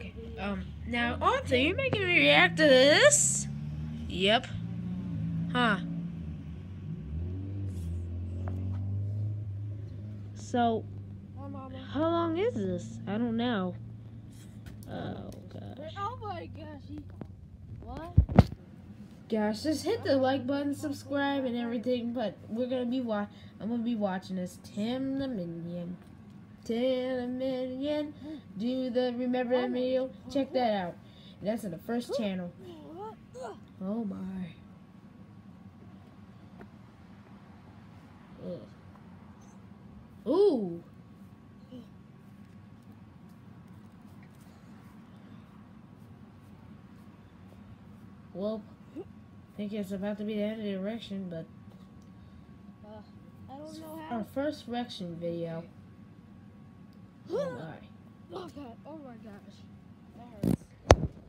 Okay. Now Arthur, you making me react to this? Yep. Huh. So, how long is this? I don't know. Oh gosh. Oh my gosh. What? Gosh, just hit the like button, subscribe, and everything. But I'm gonna be watching this. Tim the Minion. Tim the Minion. Do the Remember the Video? Check that out. That's in the first channel. Oh my. Ugh. Ooh. Well, I think it's about to be the end of the erection, but I don't know our how. first erection video. Oh my. Oh god. Oh my gosh. That hurts.